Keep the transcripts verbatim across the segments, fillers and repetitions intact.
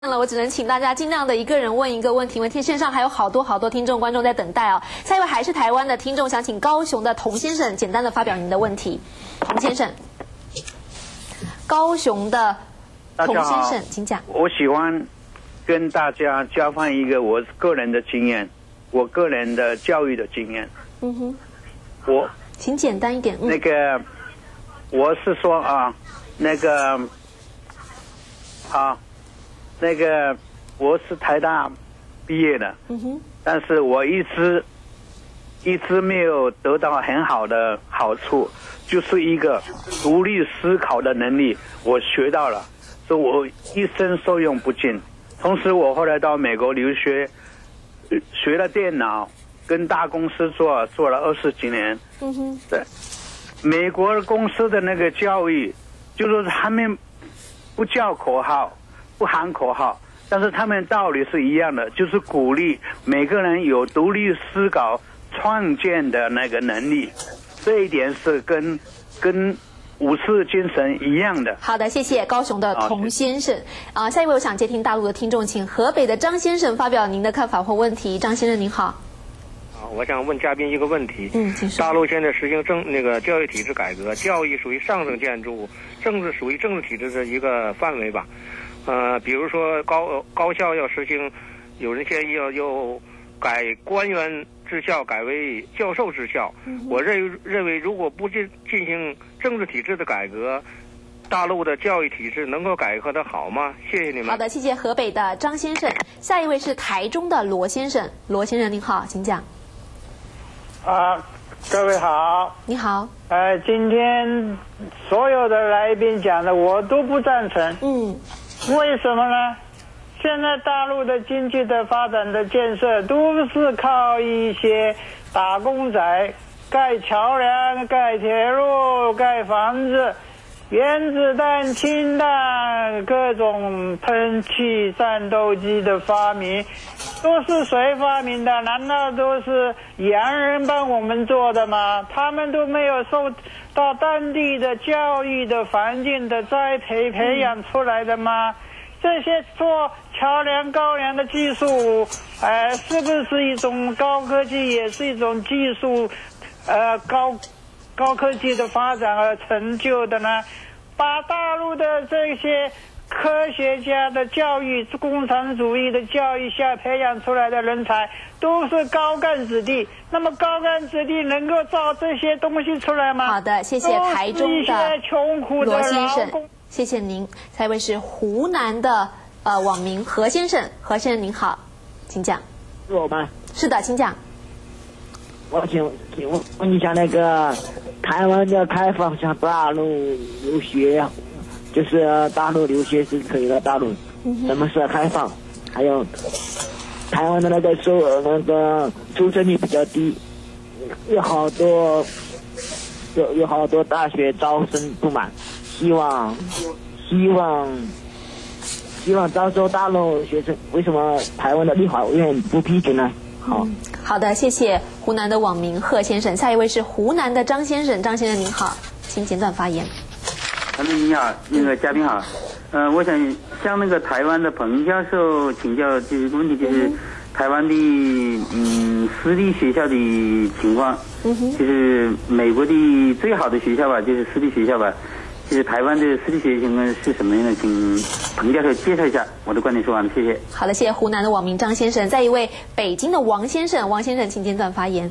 了，我只能请大家尽量的一个人问一个问题。问题线上还有好多好多听众观众在等待哦。下一位还是台湾的听众，想请高雄的童先生简单的发表您的问题。童先生，高雄的童先生，请讲。 我喜欢跟大家交换一个我个人的经验，我个人的教育的经验。 嗯哼， 我请简单一点。嗯、 那个，我是说啊，那个啊。那个我是台大毕业的，嗯哼，但是我一直一直没有得到很好的好处，就是一个独立思考的能力，我学到了，所以我一生受用不尽。同时，我后来到美国留学，学了电脑，跟大公司做做了二十几年，嗯哼，对，美国公司的那个教育，就是他们不叫口号。不喊口号，但是他们道理是一样的，就是鼓励每个人有独立思考、创建的那个能力。这一点是跟跟武士精神一样的。 好的，谢谢高雄的童先生。啊、呃，下一位我想接听大陆的听众，请河北的张先生发表您的看法或问题。张先生您好。 啊，我想问嘉宾一个问题。 嗯，请说。 大陆现在实行政那个教育体制改革，教育属于上层建筑，政治属于政治体制的一个范围吧。呃，比如说高高校要实行，有人建议要要改官员治校，改为教授治校。嗯、我认认为，如果不进进行政治体制的改革，大陆的教育体制能够改革得好吗？谢谢你们。 好的，谢谢河北的张先生。下一位是台中的罗先生，罗先生您好，请讲。 啊，各位好。 你好。 呃，今天所有的来宾讲的我都不赞成。嗯。为什么呢？现在大陆的经济的发展的建设都是靠一些打工仔盖桥梁、盖铁路、盖房子，原子弹、氢弹、各种喷气战斗机的发明，都是谁发明的？难道都是洋人帮我们做的吗？他们都没有受到当地的教育的环境的栽培培养出来的吗？这些做桥梁高梁的技术，呃，是不是一种高科技，也是一种技术，呃，高高科技的发展而成就的呢？把大陆的这些科学家的教育，共产主义的教育下培养出来的人才，都是高干子弟。那么高干子弟能够造这些东西出来吗？ 好的，谢谢台中的穷苦的罗先生，谢谢您。下一位是湖南的呃网民何先生，何先生您好，请讲。 是我吗？ 是的，请讲。 我请请问问一下，那个台湾的开放向大陆留学，就是大陆留学是可以的，大陆什么是开放？还有台湾的那个收那个出生率比较低，有好多有有好多大学招生不满，希望希望希望招收大陆学生，为什么台湾的立法院不批准呢？好、嗯， 好的，谢谢湖南的网民贺先生。下一位是湖南的张先生，张先生您好，请简短发言。 韩总你好，那个嘉宾好，呃，我想向那个台湾的彭教授请教这个问题，就是台湾的嗯私立学校的情况，就是美国的最好的学校吧，就是私立学校吧，就是台湾的私立学校情况是什么样的？请彭教授介绍一下。我的观点说完了，谢谢。 好的，谢谢湖南的网民张先生。再一位北京的王先生，王先生请简短发言。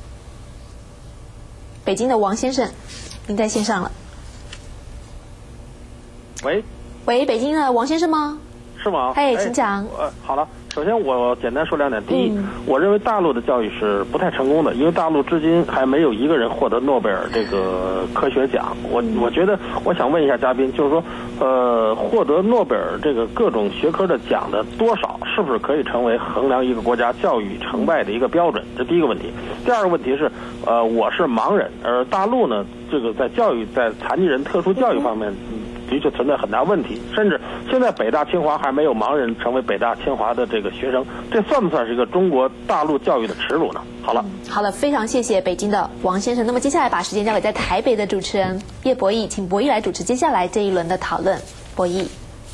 北京的王先生，您在线上了。 喂， 喂，北京的王先生吗？ 是吗？ 哎，请讲。 呃，好了，首先我简单说两点。第一，嗯、我认为大陆的教育是不太成功的，因为大陆至今还没有一个人获得诺贝尔这个科学奖。我我觉得，我想问一下嘉宾，就是说，呃，获得诺贝尔这个各种学科的奖的多少，是不是可以成为衡量一个国家教育成败的一个标准？这第一个问题。第二个问题是，呃，我是盲人，而大陆呢，这个在教育在残疾人特殊教育方面。嗯的确存在很大问题，甚至现在北大清华还没有盲人成为北大清华的这个学生，这算不算是一个中国大陆教育的耻辱呢？好了， 嗯、好了，非常谢谢北京的王先生。那么接下来把时间交给在台北的主持人叶博弈，请博弈来主持接下来这一轮的讨论。博弈。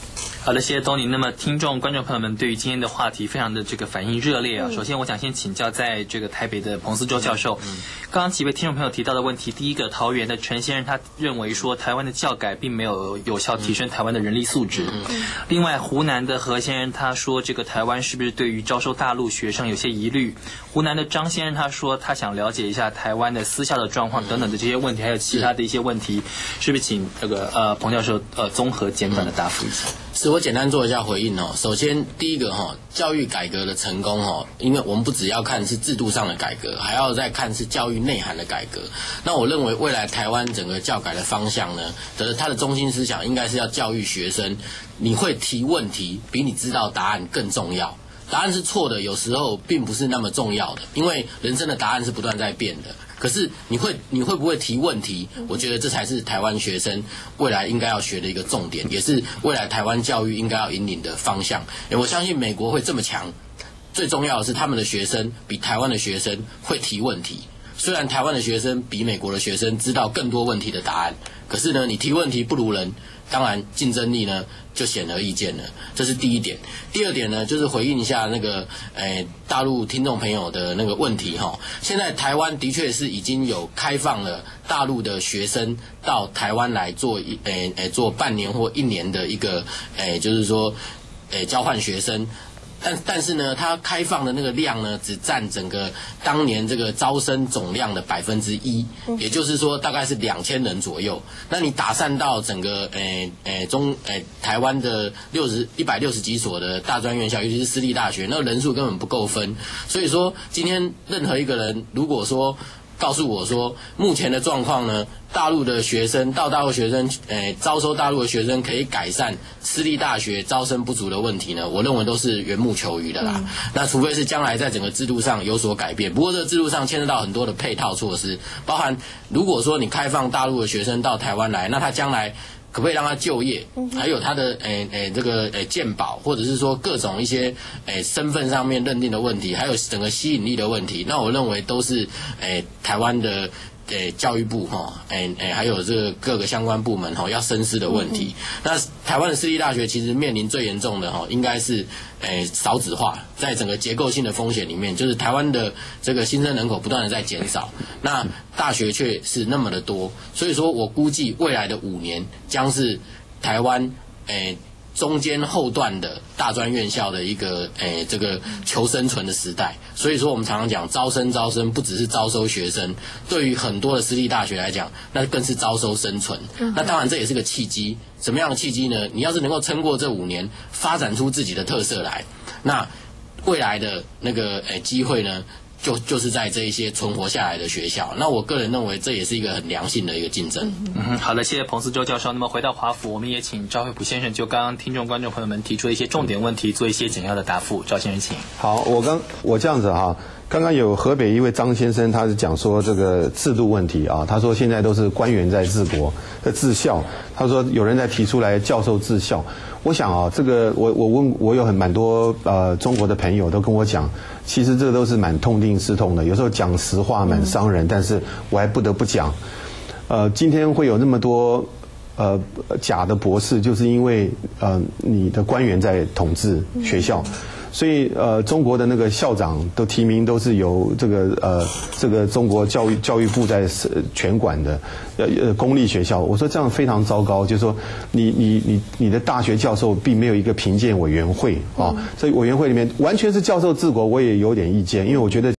好的，谢谢 Tony。那么，听众、观众朋友们对于今天的话题非常的这个反应热烈啊。嗯、首先，我想先请教在这个台北的彭思周教授，嗯、刚刚几位听众朋友提到的问题，第一个，桃园的陈先生他认为说，台湾的教改并没有有效提升台湾的人力素质。嗯嗯、另外，湖南的何先生他说，这个台湾是不是对于招收大陆学生有些疑虑？湖南的张先生他说，他想了解一下台湾的私校的状况等等的这些问题，还有其他的一些问题，是不是请这个呃彭教授呃综合简短的答复一下？ 是我简单做一下回应哦。首先，第一个哈，教育改革的成功哈，因为我们不只要看是制度上的改革，还要再看是教育内涵的改革。那我认为未来台湾整个教改的方向呢，的它的中心思想应该是要教育学生，你会提问题比你知道答案更重要。答案是错的，有时候并不是那么重要的，因为人生的答案是不断在变的。可是你会你会不会提问题？我觉得这才是台湾学生未来应该要学的一个重点，也是未来台湾教育应该要引领的方向。我相信美国会这么强，最重要的是他们的学生比台湾的学生会提问题。虽然台湾的学生比美国的学生知道更多问题的答案，可是呢，你提问题不如人，当然竞争力呢就显而易见了。这是第一点。第二点呢，就是回应一下那个诶、呃、大陆听众朋友的那个问题哈。现在台湾的确是已经有开放了大陆的学生到台湾来做一诶诶做半年或一年的一个诶、呃、就是说诶、呃、交换学生。但但是呢，它开放的那个量呢，只占整个当年这个招生总量的百分之一，也就是说大概是两千人左右。那你打散到整个诶诶中诶台湾的六十一百六十几所的大专院校，尤其是私立大学，那个人数根本不够分。所以说，今天任何一个人如果说告诉我说，目前的状况呢，大陆的学生到大陆学生，诶，招收大陆的学生可以改善私立大学招生不足的问题呢，我认为都是缘木求鱼的啦。嗯、那除非是将来在整个制度上有所改变，不过这个制度上牵涉到很多的配套措施，包含如果说你开放大陆的学生到台湾来，那他将来可不可以让他就业？还有他的诶诶这个诶健保，或者是说各种一些诶身份上面认定的问题，还有整个吸引力的问题，那我认为都是诶台湾的诶教育部哈诶诶还有这个各个相关部门哈要深思的问题。那台湾的私立大学其实面临最严重的哈，应该是诶少子化，在整个结构性的风险里面，就是台湾的这个新生人口不断的在减少，那大学却是那么的多，所以说我估计未来的五年将是台湾诶中间后段的大专院校的一个诶这个求生存的时代。所以说我们常常讲招生招生不只是招收学生，对于很多的私立大学来讲，那更是招收生存。那当然这也是个契机，什么样的契机呢？你要是能够撑过这五年，发展出自己的特色来，那未来的那个诶机会呢，就就是在这一些存活下来的学校，那我个人认为这也是一个很良性的一个竞争。 嗯，好的，谢谢彭思周教授。那么回到华府，我们也请赵惠普先生就刚刚听众观众朋友们提出的一些重点问题做一些简要的答复。赵先生，请。 好，我刚我这样子哈，刚刚有河北一位张先生，他是讲说这个制度问题啊，他说现在都是官员在治国、在治校，他说有人在提出来教授治校。我想啊，这个我我问我有很蛮多呃中国的朋友都跟我讲，其实这个都是蛮痛定思痛的，有时候讲实话蛮伤人，但是我还不得不讲。呃，今天会有那么多呃假的博士，就是因为呃你的官员在统治学校。所以呃，中国的那个校长都提名都是由这个呃这个中国教育教育部在全管的呃呃公立学校。我说这样非常糟糕，就是说你你你你的大学教授并没有一个评鉴委员会啊，所以委员会里面完全是教授治国，我也有点意见，因为我觉得